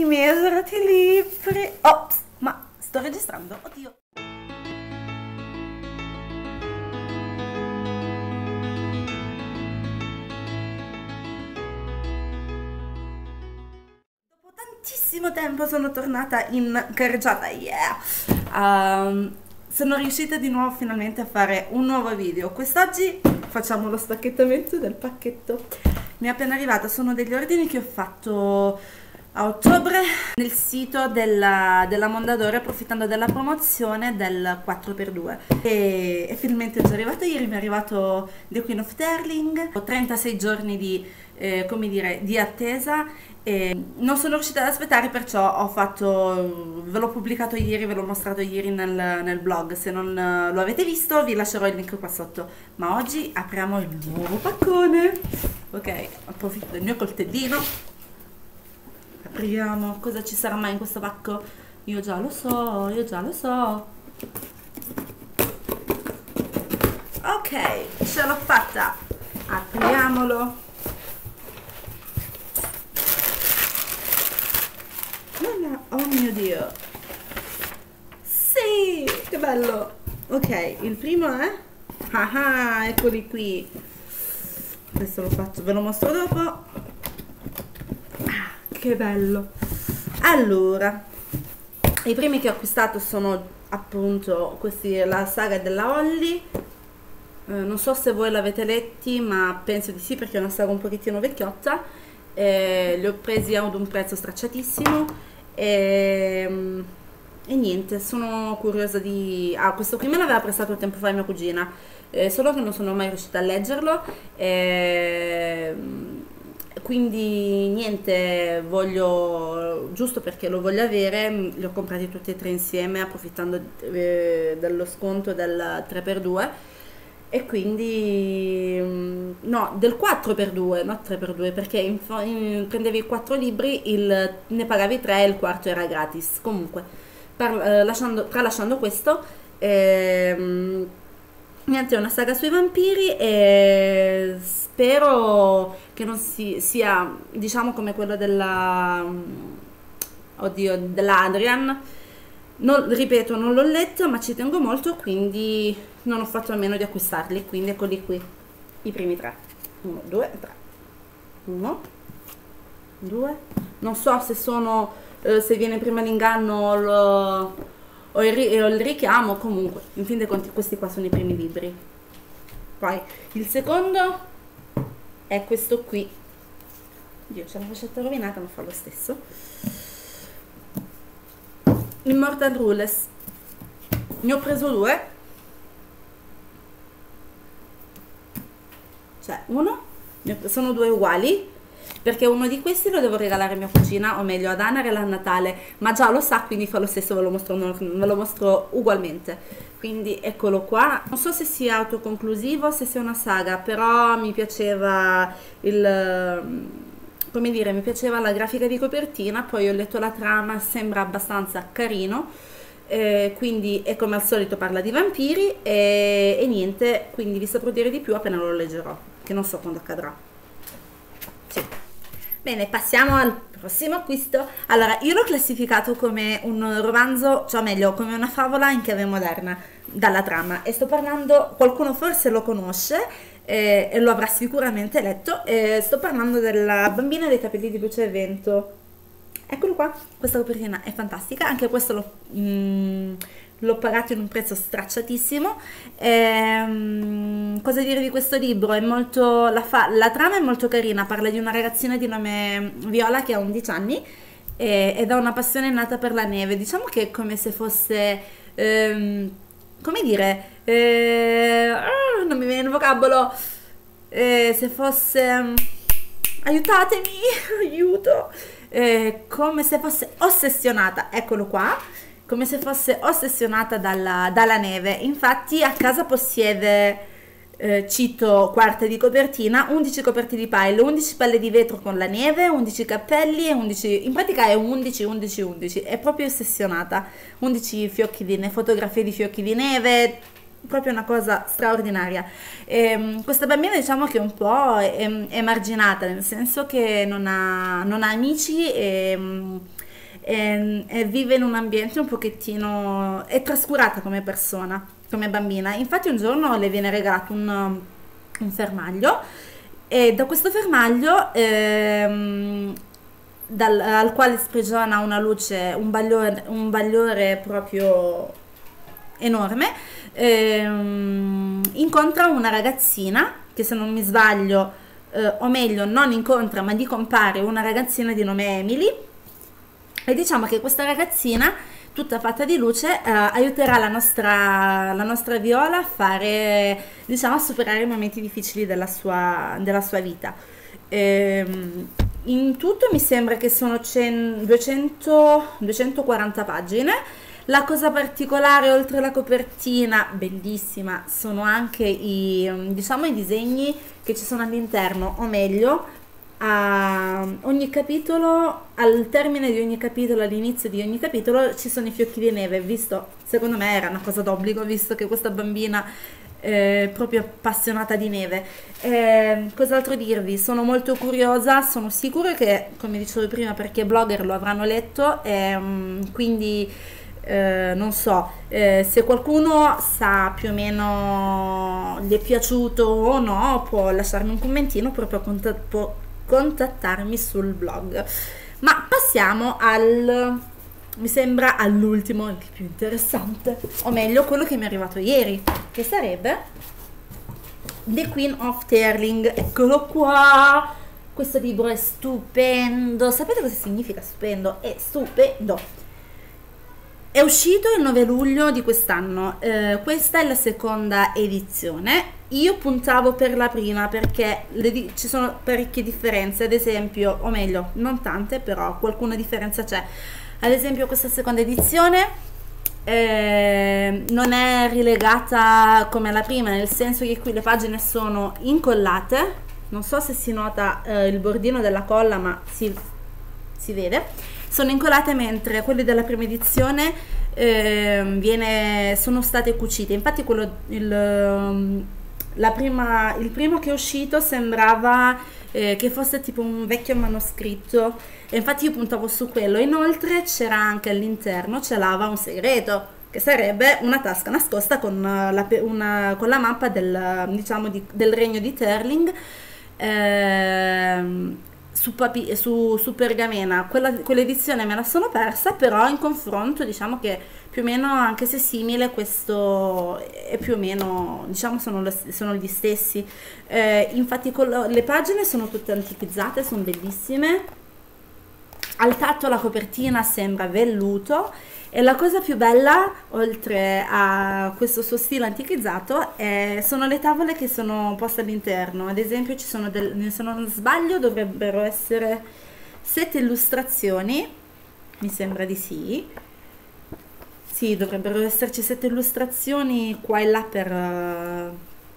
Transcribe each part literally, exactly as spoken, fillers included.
miserati libri. Ops, ma sto registrando, oddio. Dopo tantissimo tempo sono tornata in carreggiata, yeah! Um, sono riuscita di nuovo finalmente a fare un nuovo video. Quest'oggi facciamo lo spacchettamento del pacchetto. Mi è appena arrivata, sono degli ordini che ho fatto a ottobre nel sito della, della Mondadori, approfittando della promozione del quattro per due, e, e finalmente è già arrivato ieri. Mi è arrivato The Queen of Darling. Ho trentasei giorni di, eh, come dire, di attesa e non sono riuscita ad aspettare, perciò ho fatto, ve l'ho pubblicato ieri, ve l'ho mostrato ieri nel, nel blog. Se non lo avete visto vi lascerò il link qua sotto. Ma oggi apriamo il nuovo paccone. Ok, approfitto del mio coltellino. Apriamo. Cosa ci sarà mai in questo pacco? Io già lo so, io già lo so. Ok, ce l'ho fatta. Apriamolo. Oh mio Dio. Sì, che bello. Ok, il primo è... Ah ah, eccoli qui. Questo lo faccio, ve lo mostro dopo. Ah, che bello. Allora, i primi che ho acquistato sono appunto questi, la saga della Holly. Eh, non so se voi l'avete letti, ma penso di sì, perché è una saga un pochettino vecchiotta. Eh, li ho presi ad un prezzo stracciatissimo. E, e niente, sono curiosa di... Ah, questo qui me l'aveva prestato tempo fa mia cugina, eh, solo che non sono mai riuscita a leggerlo, eh, quindi niente, voglio, giusto perché lo voglio avere, li ho comprati tutti e tre insieme, approfittando eh, dello sconto del tre per due. E quindi no, del quattro per due, non tre per due, perché in, in, prendevi quattro libri, il, ne pagavi tre e il quarto era gratis. Comunque, par, eh, lasciando, tralasciando questo, ehm, niente, è una saga sui vampiri e spero che non si, sia, diciamo, come quello della, oddio, della Adrian. Non, ripeto, non l'ho letto, ma ci tengo molto, quindi non ho fatto a meno di acquistarli. Quindi eccoli qui, i primi tre. Uno, due, tre. Uno, due. Non so se sono, eh, se viene prima l'inganno o, lo, o, il, o il richiamo. Comunque, in fin dei conti, questi qua sono i primi libri. Poi, il secondo è questo qui. Dio, c'è la fascetta rovinata, ma fa lo stesso. Immortal Rules. Ne ho preso due, cioè uno, sono due uguali, perché uno di questi lo devo regalare a mia cugina, o meglio ad Anarel a Natale, ma già lo sa, quindi fa lo stesso, ve lo mostro, ve lo mostro ugualmente. Quindi eccolo qua. Non so se sia autoconclusivo, se sia una saga, però mi piaceva il... come dire, mi piaceva la grafica di copertina, poi ho letto la trama, sembra abbastanza carino, eh, quindi è come al solito, parla di vampiri e, e niente, quindi vi saprò dire di più appena lo leggerò, che non so quando accadrà. Sì. Bene, passiamo al prossimo acquisto. Allora, io l'ho classificato come un romanzo, cioè meglio, come una favola in chiave moderna, dalla trama, e sto parlando, qualcuno forse lo conosce, Eh, e lo avrà sicuramente letto. Eh, sto parlando della Bambina dei capelli di luce e vento. Eccolo qua, questa copertina è fantastica, anche questo l'ho mm, l'ho pagato in un prezzo stracciatissimo. Eh, cosa dire di questo libro? È molto, la, fa, la trama è molto carina, parla di una ragazzina di nome Viola che ha undici anni e, ed ha una passione nata per la neve. Diciamo che è come se fosse... Ehm, come dire, eh, oh, non mi viene il vocabolo, eh, se fosse, aiutatemi, aiuto, eh, come se fosse ossessionata, eccolo qua, come se fosse ossessionata dalla, dalla neve. Infatti a casa possiede, eh, cito quarte di copertina, undici coperte di pile, undici palle di vetro con la neve, undici cappelli e undici, in pratica è undici undici undici, è proprio ossessionata. undici fiocchi di neve, fotografie di fiocchi di neve, proprio una cosa straordinaria. E, questa bambina, diciamo che un po' è, è emarginata, nel senso che non ha, non ha amici e, e, e vive in un ambiente un pochettino, è trascurata come persona, come bambina. Infatti un giorno le viene regalato un, un fermaglio, e da questo fermaglio ehm, dal, al quale sprigiona una luce, un bagliore, un bagliore proprio enorme, ehm, incontra una ragazzina che, se non mi sbaglio, eh, o meglio non incontra ma gli compare una ragazzina di nome Emily, e diciamo che questa ragazzina tutta fatta di luce eh, aiuterà la nostra, la nostra Viola a fare, diciamo, a superare i momenti difficili della sua, della sua vita. Ehm, in tutto mi sembra che sono cento, duecento, duecentoquaranta pagine. La cosa particolare, oltre alla copertina bellissima, sono anche i, diciamo, i disegni che ci sono all'interno, o meglio, a ogni capitolo, al termine di ogni capitolo, all'inizio di ogni capitolo, ci sono i fiocchi di neve. Visto, secondo me era una cosa d'obbligo, visto che questa bambina è proprio appassionata di neve. Eh, cos'altro dirvi? Sono molto curiosa, sono sicura che, come dicevo prima, perché blogger lo avranno letto, ehm, quindi eh, non so, eh, se qualcuno sa più o meno gli è piaciuto o no, può lasciarmi un commentino, proprio contat- può contattarmi sul blog. Ma passiamo al, mi sembra, all'ultimo, il più interessante, o meglio quello che mi è arrivato ieri, che sarebbe The Queen of Tearling. Eccolo qua. Questo libro è stupendo. Sapete cosa significa stupendo? È stupendo. È uscito il nove luglio di quest'anno, eh, questa è la seconda edizione. Io puntavo per la prima perché le di- ci sono parecchie differenze, ad esempio, o meglio, non tante, però qualcuna differenza c'è. Ad esempio questa seconda edizione eh, non è rilegata come la prima, nel senso che qui le pagine sono incollate, non so se si nota eh, il bordino della colla, ma si, si vede. Sono incollate, mentre quelle della prima edizione eh, viene, sono state cucite. Infatti quello, il, la prima, il primo che è uscito sembrava eh, che fosse tipo un vecchio manoscritto, e infatti io puntavo su quello. Inoltre c'era anche all'interno, celava un segreto, che sarebbe una tasca nascosta con la, una, con la mappa del, diciamo, di, del regno di Tearling. Ehm, Su, papi- su, su pergamena. Quella, quell'edizione me la sono persa, però in confronto diciamo che più o meno, anche se simile, questo è più o meno, diciamo, sono, lo, sono gli stessi. Eh, infatti con lo, le pagine sono tutte antichizzate, sono bellissime. Al tatto la copertina sembra velluto, e la cosa più bella, oltre a questo suo stile antichizzato, è, sono le tavole che sono poste all'interno. Ad esempio ci sono, del, se non sbaglio, dovrebbero essere sette illustrazioni, mi sembra di sì. Sì, dovrebbero esserci sette illustrazioni qua e là per, uh,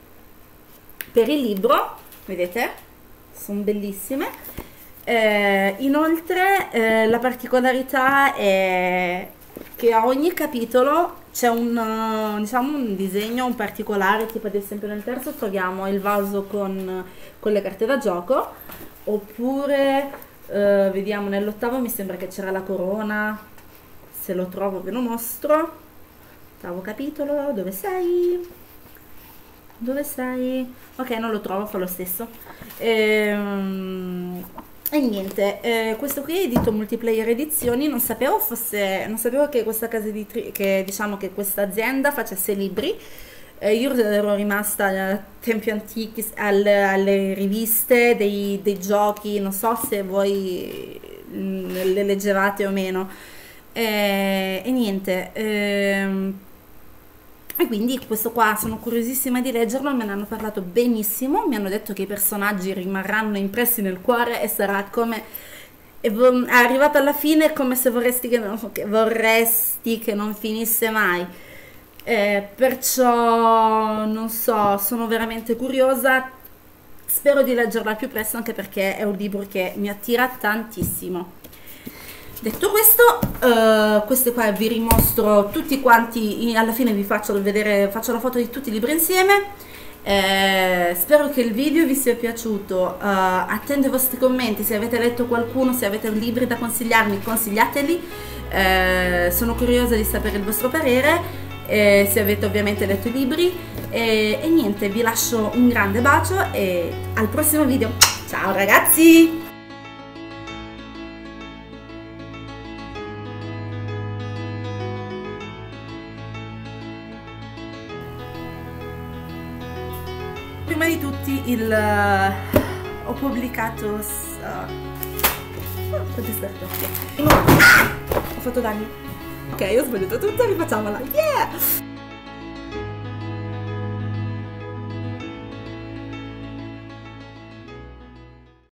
per il libro, vedete? Sono bellissime. Eh, inoltre eh, la particolarità è che a ogni capitolo c'è un, uh, diciamo, un disegno, un particolare, tipo ad esempio nel terzo troviamo il vaso con, con le carte da gioco, oppure uh, vediamo nell'ottavo, mi sembra che c'era la corona, se lo trovo ve lo mostro. Ottavo capitolo, dove sei? Dove sei? Ok, non lo trovo, fa lo stesso. Ehm... E niente, eh, questo qui è edito Multiplayer Edizioni. Non sapevo fosse, non sapevo che questa casa editrice, che diciamo che questa azienda facesse libri. Eh, io ero rimasta a tempi antichi alle, alle riviste dei, dei giochi, non so se voi mh, le leggevate o meno. Eh, e niente, ehm, e quindi questo qua sono curiosissima di leggerlo, me ne hanno parlato benissimo, mi hanno detto che i personaggi rimarranno impressi nel cuore e sarà come, e vo- arrivato alla fine, come se vorresti che non, che vorresti che non finisse mai. Eh, perciò non so, sono veramente curiosa, spero di leggerla al più presto, anche perché è un libro che mi attira tantissimo. Detto questo, uh, queste qua vi rimostro tutti quanti, alla fine vi faccio vedere, faccio la foto di tutti i libri insieme, Eh, spero che il video vi sia piaciuto. Uh, attendo i vostri commenti, se avete letto qualcuno, se avete libri da consigliarmi, consigliateli. Eh, sono curiosa di sapere il vostro parere, eh, se avete ovviamente letto i libri. E, e niente, vi lascio un grande bacio e al prossimo video. Ciao ragazzi! Prima di tutti il uh, ho pubblicato uh, oh, ah, ho fatto danni. Ok, ho sbagliato tutto, rifacciamola. Yeah!